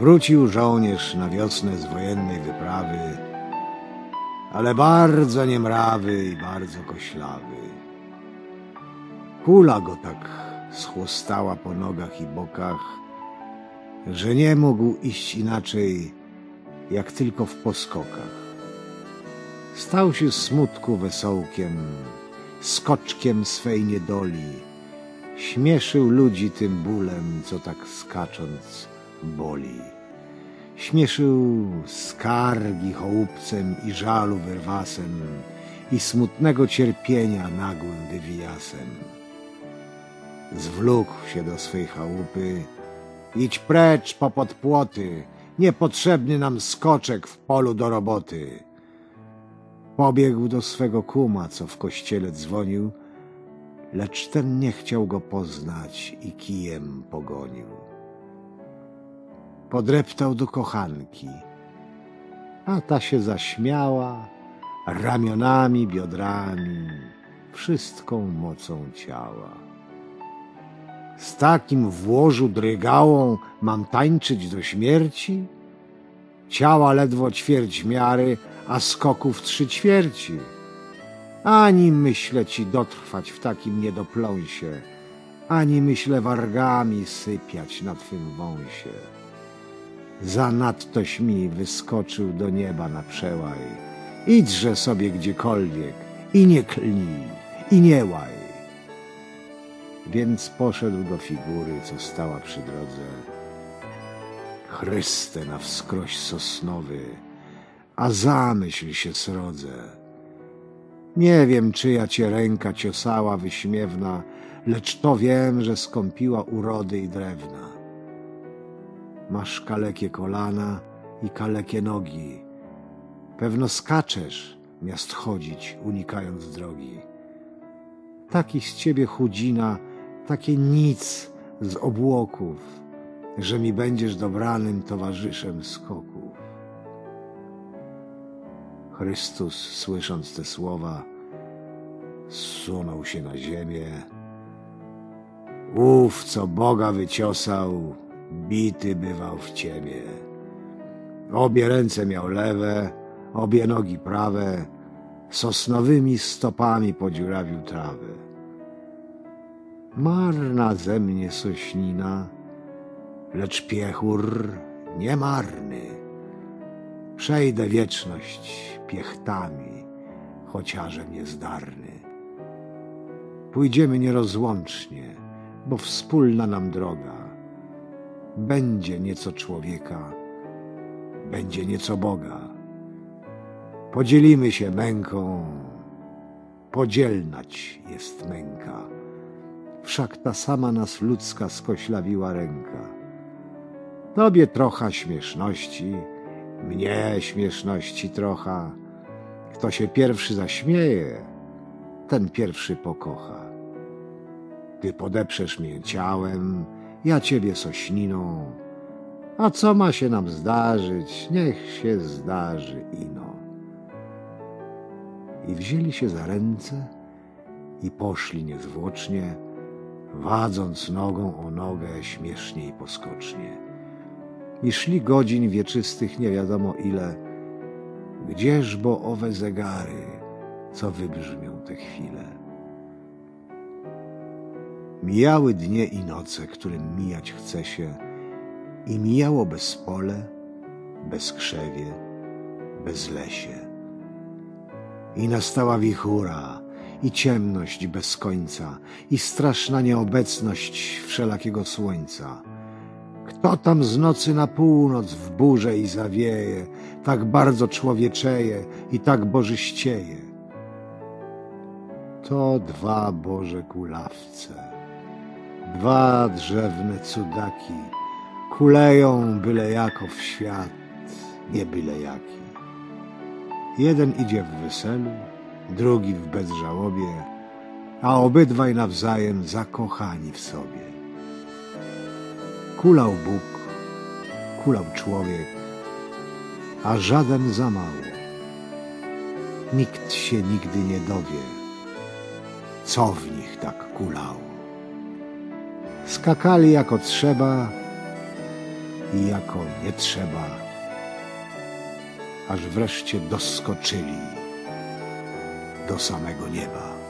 Wrócił żołnierz na wiosnę z wojennej wyprawy, ale bardzo niemrawy i bardzo koślawy. Kula go tak schłostała po nogach i bokach, że nie mógł iść inaczej, jak tylko w poskokach. Stał się z smutku wesołkiem, skoczkiem swej niedoli. Śmieszył ludzi tym bólem, co tak skacząc boli. Śmieszył skargi chołupcem i żalu wyrwasem i smutnego cierpienia nagłym wywijasem. Zwlókł się do swej chałupy. Idź precz popod płoty, niepotrzebny nam skoczek w polu do roboty. Pobiegł do swego kuma, co w kościele dzwonił, lecz ten nie chciał go poznać i kijem pogonił. Podreptał do kochanki, a ta się zaśmiała ramionami, biodrami, wszystką mocą ciała. Z takim w łożu drygałą mam tańczyć do śmierci? Ciała ledwo ćwierć miary, a skoków 3/4. Ani myślę ci dotrwać w takim niedopląsie, ani myślę wargami sypiać na twym wąsie. Zanadtoś mi wyskoczył do nieba na przełaj. Idźże sobie gdziekolwiek i nie klnij, i nie łaj. Więc poszedł do figury, co stała przy drodze. Chryste na wskroś sosnowy, a zamyśl się srodze. Nie wiem, czyja cię ręka ciosała wyśmiewna, lecz to wiem, że skąpiła urody i drewna. Masz kalekie kolana i kalekie nogi. Pewno skaczesz, miast chodzić, unikając drogi. Taki z ciebie chudzina, takie nic z obłoków, że mi będziesz dobranym towarzyszem skoków. Chrystus, słysząc te słowa, zsunął się na ziemię. Ów, co Boga wyciosał, bity bywał w ciemię. Obie ręce miał lewe, obie nogi prawe, sosnowymi stopami podziurawił trawę. Marna ze mnie sośnina, lecz piechur nie marny. Przejdę wieczność piechtami, chociażem niezdarny. Pójdziemy nierozłącznie, bo wspólna nam droga. Będzie nieco człowieka, będzie nieco Boga. Podzielimy się męką, podzielnać jest męka. Wszak ta sama nas ludzka skoślawiła ręka. Tobie trocha śmieszności, mnie śmieszności trocha. Kto się pierwszy zaśmieje, ten pierwszy pokocha. Ty podeprzesz mnie ciałem, ja ciebie sośniną. A co ma się nam zdarzyć, niech się zdarzy ino. I wzięli się za ręce i poszli niezwłocznie, wadząc nogą o nogę śmiesznie i poskocznie. I szli godzin wieczystych nie wiadomo ile, gdzież bo owe zegary, co wybrzmią te chwile. Mijały dnie i noce, którym mijać chce się, i mijało bez pole, bez krzewie, bez lesie. I nastała wichura, i ciemność bez końca, i straszna nieobecność wszelakiego słońca. Kto tam z nocy na północ w burzę i zawieje, tak bardzo człowieczeje i tak bożyścieje? To dwa Boże kulawce, dwa drzewne cudaki, kuleją byle jako w świat, nie byle jaki. Jeden idzie w weselu, drugi w bezżałobie, a obydwaj nawzajem zakochani w sobie. Kulał Bóg, kulał człowiek, a żaden za mało. Nikt się nigdy nie dowie, co w nich tak kulało. Skakali jako trzeba i jako nie trzeba, aż wreszcie doskoczyli do samego nieba.